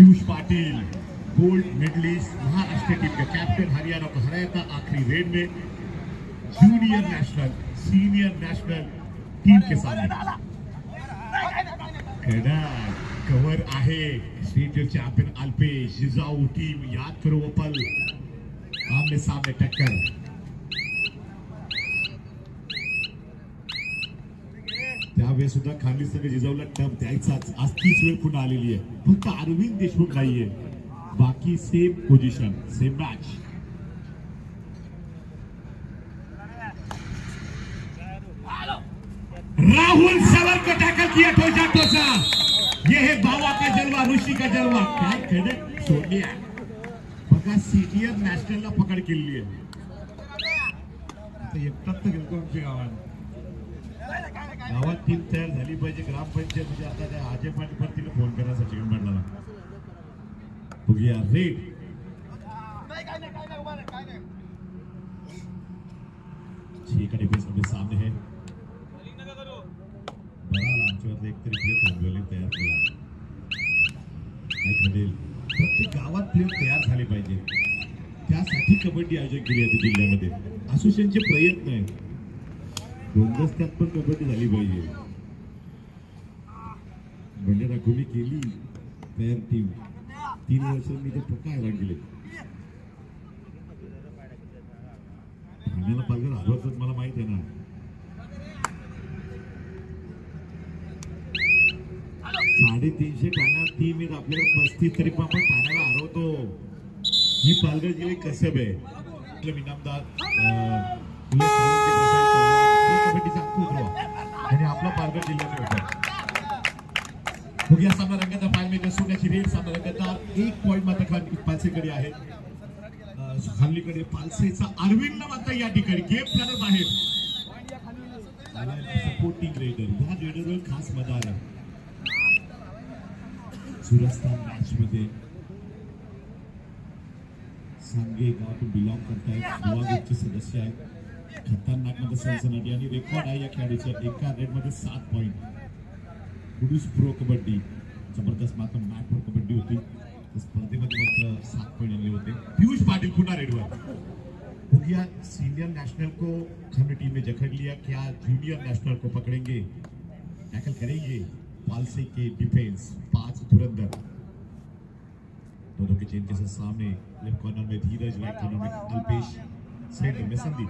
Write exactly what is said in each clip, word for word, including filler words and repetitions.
Piyush Patil gold medalist Maharashtra team के captain, Haryana को हराया था आखिरी रेड में junior national senior national team के सामने। कवर आहे state champion Alpesh Jijau team, याद करो वो पल, आमने सामने टक्कर। त्यावेळेस सुद्धा खानली संघ जिजाऊला टप द्यायचाच, आज तीच वेळ पुन्हा आलेली आहे, फक्त अरविंद देशमुख नाहीये, बाकी same position same match. Rahul सवर को टैकल किया टोचा टोचा, ये है बाबा का जलवा, ऋषि का जलवा, काय खडक सोडल्या बघा, सीनियर नॅशनलला पकड केली आहे, एकटाच गेलो आमच्या गावात। गावात टीम तयार झाली पाहिजे, ग्रामपंचायत म्हणजे आता त्या आजे पाणी परतीला फोन करा सचिन पाटलाला, बघूया रेड ठीक है, अपने सामने है आमच्यावर एक तरी प्लेयर थांबवले तयार केला, काय घडेल, प्रत्येक गावात प्लेयर तयार झाले पाहिजे, त्यासाठी कबड्डी आयोजन केली आहे जिल्ह्यामध्ये, असोसिएशनचे प्रयत्न आहे, दोन रस्त्यात पण कबड्डी झाली पाहिजे। बंडे राखोली केली तयार टीम, तीन वर्षांनी ते पक्का हैराण केले, ठाण्याला पालघर हरवतात मला माहित आहे ना, साडेतीनशे ठाण्यात टीम आहेत आपल्याकडे पस्तीस, तरी पण आपण ठाण्याला हरवतो, ही पालघर जिल्हे कसब आहे, इनामदार आणि आपला पालघर जिल्ह्याचा होता। बघूया सामना रंगाचा फायनल सोन्याची रेड, सामना रंगाचा एक पॉइंट मात्र खाली पालसेकडे आहे, खालीकडे पालसेचा अरविंद मात्र या ठिकाणी गेम प्लॅनर बाहेर, सपोर्टिंग रेडर, ह्या रेडरवर खास मदार आहे, सुरस्तान मॅच मध्ये सांगे गावातून बिलॉंग करतायत, गोवा ग्रुपचे सदस्य आहेत, खतरनाक मध्ये सनसनाटी आणि रेकॉर्ड आहे या खेळाडूचं, एका रेड मध्ये सात पॉइंट, पुरुष प्रो कबड्डी जबरदस्त मात्र मॅट वर कबड्डी होती, स्पर्धेमध्ये मात्र सात पॉइंट आणले होते। पीयूष पाटिल पुन्हा रेडवर, बघूया सीनियर नेशनल को हमने टीम में जकड़ लिया, क्या जूनियर नेशनल को पकड़ेंगे, टैकल करेंगे, पालसे के डिफेंस पांच धुरंधर, दोनों के चेन के साथ सामने, लेफ्ट कॉर्नर में धीरज, राइट कॉर्नर में अल्पेश, सेंटर में संदीप,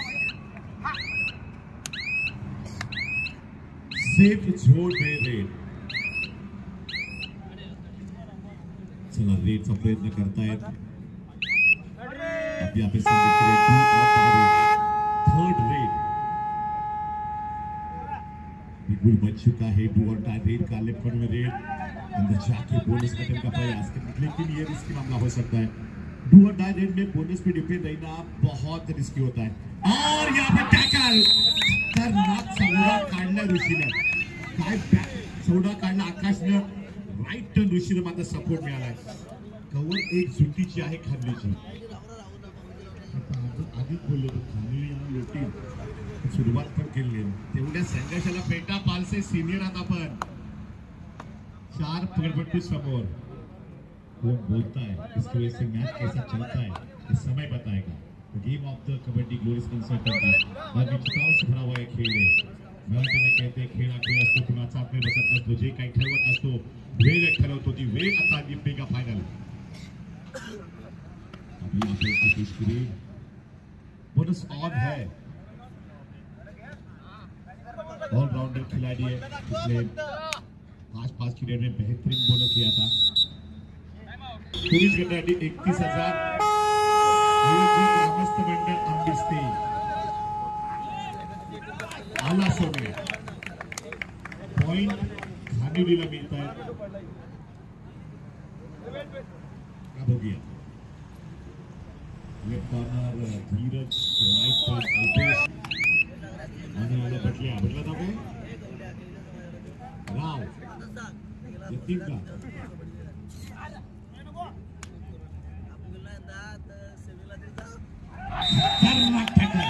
सेफ झोन में रेड, चला रेडचा प्रयत्न करतायत, अब यहाँ पे थर्ड रेड बिल्कुल बच चुका है, डू और डाई रेड का, लेफ्ट कॉर्नर में रेड, अंदर जाके बोनस का का प्रयास, लेकिन ये रिस्की मामला हो सकता है, डू और डाई रेड में बोनस पे डिपेंड रहना बहुत रिस्की होता है, और यहाँ पे टैकल खतरनाक सौदा काढला ऋषीने, काय सौदा काढला आकाशने, राईट टर्न ऋषीने मात्र सपोर्ट मिळालाय, कवर एक झुंटीची आहे खानलीची, आधीच बोललो खानली आणि लोटी सुरुवात पण केली, तेवढ्या संघर्षाला पेटा पालसे सिनियर आता पण चार पकड़पट्टी समोर, वो बोलता है इसकी वजह से मैच कैसा चलता है ये समय बताएगा, game of the kabaddi glories consultant और निश्चिताओं से भरा हुआ एक खेल है, मराठीने कहते खेळ हा खेळ असतो, कुणाचा आपले बसत नसतो, जे काही ठरवत असतो वेळ ठरवतो, ती वेळ आता जिंकणे का फायनल, अभी यहाँ पे आशीष की रेड, बोनस ऑन है, ऑलराउंडर खिलाड़ी है, पिछले पांच पांच की रेड में बेहतरीन बोनस लिया था, पुलिस गटाटी इकतीस हजार, ग्रामस्थ मंडळ आंबिस्ते आला सोने, पॉइंट खानिवलीला मिळत आहे, अब हो गया लेफ्ट कॉर्नर धीरज, राइट पर अल्पेश, आने वाला बटलिया बदला था कोई राव टीम का खतरनाक टैकल,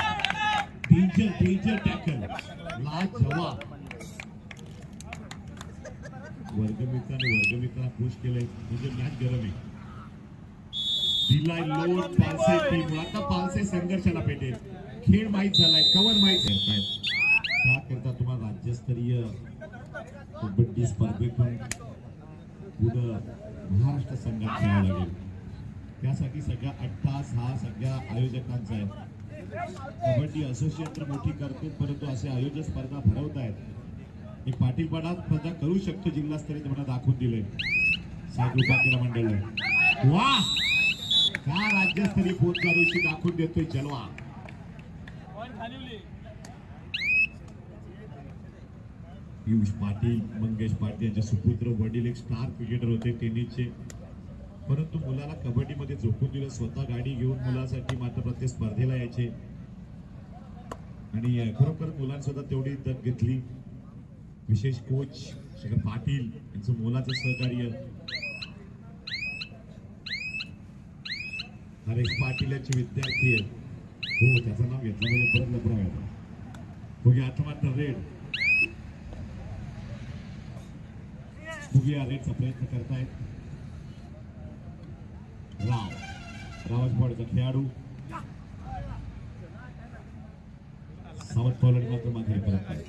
डेंजर डेंजर टैकल, लाजवाब, वर्गमित्र आणि वर्गमित्राला खुश केलंय म्हणजे मॅच गरम आहे. दिलाय लोड पालसे टीम. आता पालसे संघर्षाला पेटेल. खेळ माहीत झालाय, कवर माहीत करतायत. त्याकरता तुम्हाला राज्यस्तरीय कबड्डी स्पर्धेतून पुढं महाराष्ट्र संघात खेळावं लागेल. त्यासाठी सगळ्या अट्टास हा सगळ्या आयोजकांचा आहे. कबड्डी असोसिएशन तर मोठी करतो, परंतु असे आयोजक स्पर्धा भरवतायत. एक पाटीलपणा स्पर्धा करू शकतो जिल्हास्तरीय तुम्हाला दाखवून दिले साहेब कृपा क्रीडा मंडळ. वा का राज्यस्तरीय पोतदारोशी दाखवून देतोय जलवा. पियुष पाटील, मंगेश पाटील यांचे सुपुत्र, वडील एक स्टार क्रिकेटर होते टेनिसचे, परंतु मुलाला कबड्डीमध्ये झोकून दिलं. स्वतः गाडी घेऊन मुलासाठी मात्र प्रत्येक स्पर्धेला यायचे आणि खरोखर मुलांसुद्धा तेवढी दत घेतली. विशेष कोच शेखर पाटील यांचं मुलाचं सहकार्य. हरेश पाटील यांचे विद्यार्थी आहेत. हो त्याचं नाव घेतलं म्हणजे परत लपडा व्हायचा. बघूया आता मात्र रेड बघूया रेडचा प्रयत्न करतायत. राव रावचवाडीचा खेळाडू सावध पॉलट मात्र माघारी परत आहे.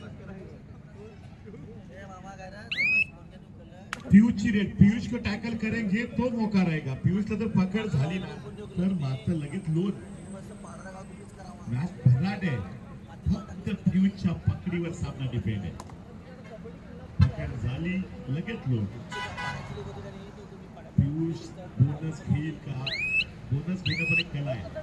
पीयूष ची रेड. पीयूष को टॅकल करेंगे तो मौका रहेगा. पीयूषला जर पकड झाली ना तर मात्र लगेच लोन मॅच भराट आहे. फक्त पीयूषच्या पकडीवर सामना डिपेंड आहे. पकड झाली लगेच लोन. पीयूष बोनस घेईल का? बोनस घेणं पण एक कला आहे.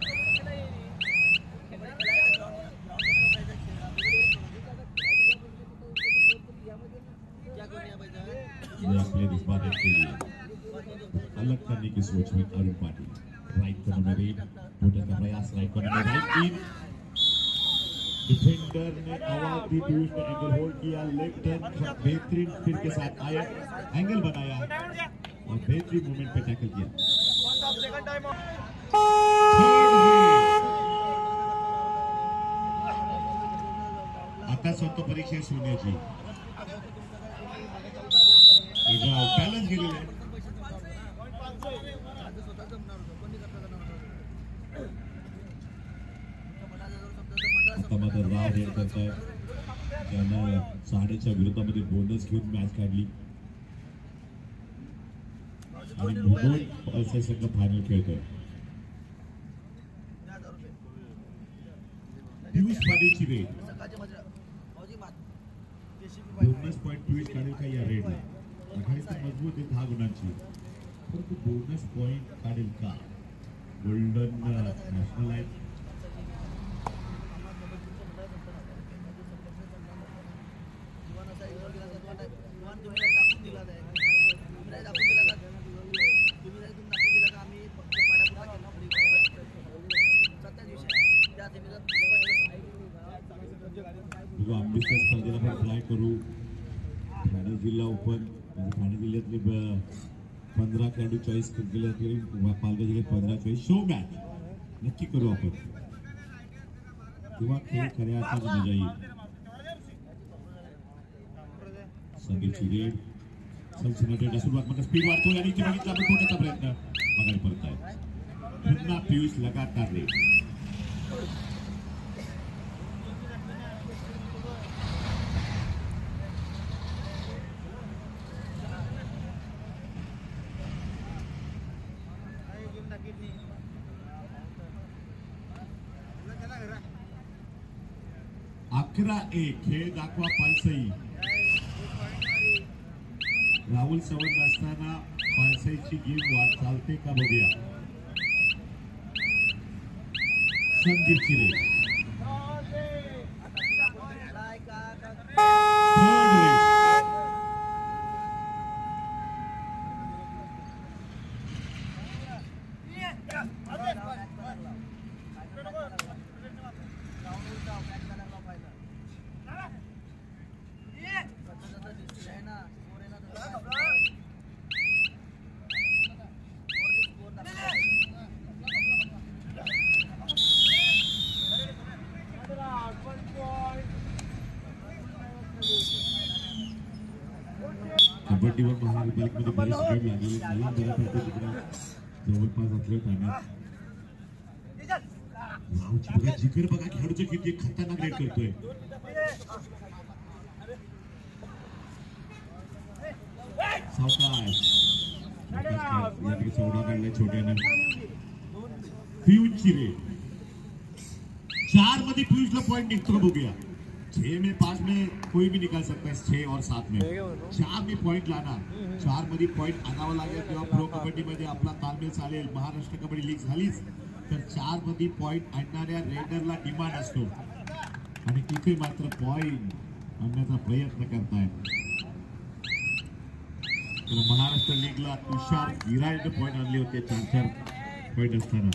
अलग करने की सोच में Arun Patil. Right corner raid total का प्रयास. Right corner right in. Defender ने आवाज दी. पीयूष ने एंगल होल्ड किया. लेफ्ट टर्न बेहतरीन फिर के साथ आया, एंगल बनाया और बेहतरीन मूवमेंट पे टैकल किया. आता स्वतः परीक्षा सोन्याची बॅलन्स गेलेलं आहे. आता मात्र राव रेड करताय. त्यानं साडेच्या विरोधामध्ये बोनस घेऊन मॅच काढली आणि मुंबई पालसे संघ फायनल खेळतोय. पियुष पाटीलची रेड. बोनस पॉइंट पियुष काढेल का या रेडला? आघाडी तर मजबूत आहे दहा गुणांची, परंतु बोनस पॉइंट काढेल का? गोल्डन नॅशनल आहे. आंबेडकर स्पर्धेला पण ट्राय करू. ठाणे जिल्हा ओपन ठाणे जिल्ह्यातले पंधरा खेळाडू चॉईस केले. पालघर जिल्ह्यात पंधरा चॉईस शो मॅच नक्की करू आपण, तेव्हा खेळ खऱ्या अर्थाने मजा येईल. संदीपची रेड सनसनाटीच्या सुरुवात मध्ये स्पीड वाढतो आणि इथे बघितला आपण कोणाचा प्रयत्न बघायला परत आहे. पुन्हा पियुष लगातार रेड. अकरा एक खेळ दाखवा पालसई. राहुल सवंत असताना पालसईची गेम वाट चालते का बघूया. संदीप चिरे मांडीवर महानगरपालिकेमध्ये बरेच वेळ लागेल. मला बऱ्या पडते तिकडे जवळपास आपल्या ठाण्यात रावची बघा जिकर बघा खेळाडूचं किती खतरनाक रेड करतोय. सावकाश यापैकी चौदा काढलाय छोट्याने. पियुषची रेड चार मध्ये पियुषला पॉइंट निघतो का बघूया. छह में पांच में कोई भी निकाल सकता है. छह और सात में चार में पॉइंट लाना. चार मध्ये पॉइंट आणावा लागेल तेव्हा प्रो कबड्डी मध्ये आपला तालमेल चालेल. महाराष्ट्र कबड्डी लीग झालीच तर चार मध्ये पॉइंट आणणाऱ्या रेडरला डिमांड असतो आणि इथे मात्र पॉइंट आणण्याचा प्रयत्न करतायत. महाराष्ट्र लीगला तुषार विरायने पॉइंट आणले होते चार चार पॉइंट असताना.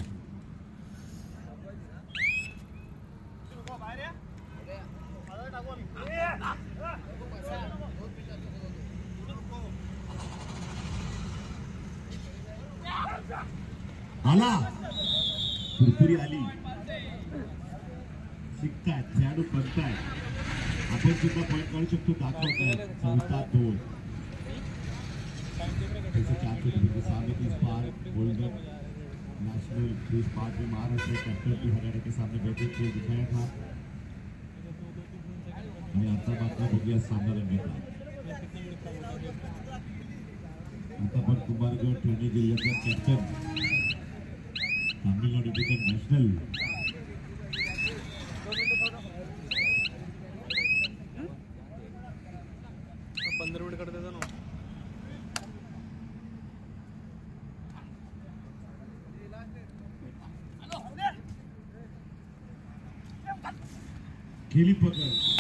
आला कुरकुरी आली. शिकतायत खेळाडू बनतायत. आपण सुद्धा पॉइंट काढू शकतो दाखवतायत. चौथा दोन चार सामने की पार गोल्डन नेशनल क्रिस पार्क में महाराष्ट्र कैप्टन की हरियाणा के सामने बेहतर खेल दिखाया था. आणि आता मात्र बघूया सामना रंगेचा. आता पण कुमारगड ठाणे जिल्ह्याचा कॅप्टन तामिळनाडू नॅशनल पंधरा मिनिट करते ना खेली पकड़